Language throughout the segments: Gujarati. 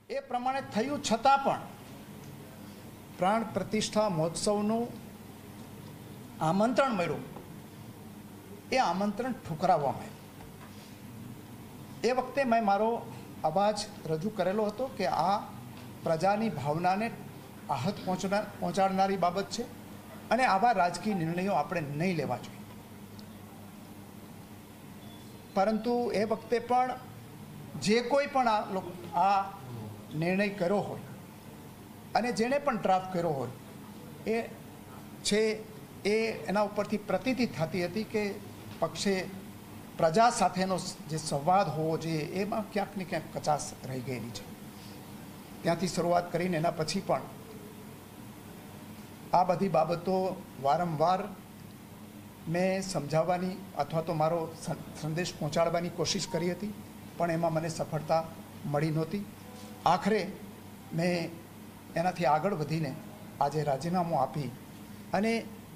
એ પ્રમાણે થયું છતાં પણ પ્રાણ પ્રતિષ્ઠા મહોત્સવનું આમંત્રણ મળ્યું, એ આમંત્રણ ઠુકરાવવામાં આવ્યું। એ વખતે મેં મારો અવાજ રજૂ કરેલો હતો કે આ પ્રજાની ભાવનાને આહત પહોંચાડનારી બાબત છે અને આવા રાજકીય નિર્ણયો આપણે નહીં લેવા જોઈએ। પરંતુ એ વખતે પણ જે કોઈ પણ આ નિર્ણય કર્યો હોય અને જેણે પણ ડ્રાફ્ટ કર્યો હોય એ છે એના ઉપરથી પ્રતીતિ થતી હતી કે પક્ષે પ્રજા સાથેનો જે સંવાદ હોવો જોઈએ એમાં ક્યાંક ને ક્યાંક કચાશ રહી ગયેલી છે। ત્યાંથી શરૂઆત કરીને એના પછી પણ આ બધી બાબતો વારંવાર મેં સમજાવવાની અથવા તો મારો સંદેશ પહોંચાડવાની કોશિશ કરી હતી, પણ એમાં મને સફળતા મળી નહોતી। આખરે મેં એનાથી આગળ વધીને આજે રાજીનામું આપી અને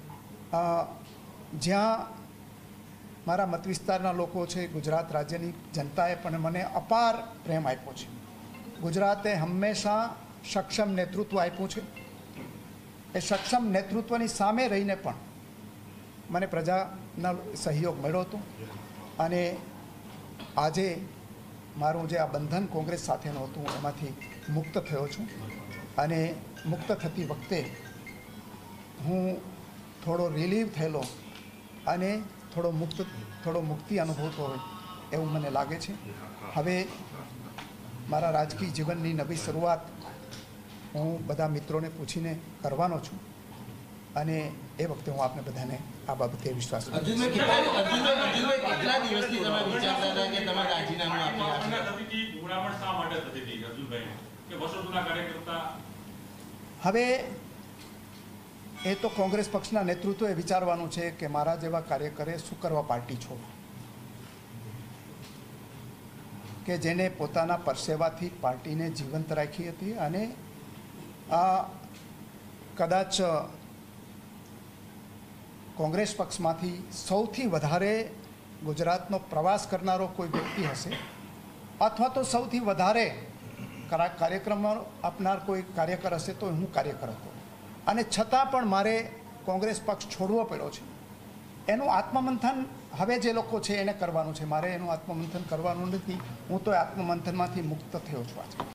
જ્યાં મારા મત વિસ્તારના લોકો છે, ગુજરાત રાજ્યની જનતાએ પણ મને અપાર પ્રેમ આપ્યો છે। ગુજરાતે હંમેશા સક્ષમ નેતૃત્વ આપ્યું છે। એ સક્ષમ નેતૃત્વની સામે રહીને પણ મને પ્રજાનો સહયોગ મળ્યો હતો અને આજે મારું જે આ બંધન કોંગ્રેસ સાથેનું હતું એમાંથી મુક્ત થયો છું અને મુક્ત થતી વખતે હું થોડો રિલીવ થયેલો અને થોડો મુક્તિ અનુભવતો હોય એવું મને લાગે છે। હવે મારા રાજકીય જીવનની નવી શરૂઆત હું બધા મિત્રોને પૂછીને કરવાનો છું અને એ વખતે હું આપને બધાને આ બાબતે વિશ્વાસ કરું છું। હવે એ તો કોંગ્રેસ પક્ષના નેતૃત્વએ વિચારવાનું છે કે મારા જેવા કાર્યકરે શું કરવા પાર્ટી છોડો, કે જેને પોતાના પરસેવાથી પાર્ટીને જીવંત રાખી હતી અને આ કદાચ કોંગ્રેસ પક્ષમાંથી સૌથી વધારે ગુજરાતનો પ્રવાસ કરનારો કોઈ વ્યક્તિ હશે અથવા તો સૌથી વધારે કાર્યક્રમો આપનાર કોઈ કાર્યકર હશે તો હું કાર્યકર હતો અને છતાં પણ મારે કોંગ્રેસ પક્ષ છોડવો પડ્યો છે। એનું આત્મમંથન હવે જે લોકો છે એને કરવાનું છે, મારે એનું આત્મમંથન કરવાનું નથી। હું તો આત્મમંથનમાંથી મુક્ત થયો છું આજે।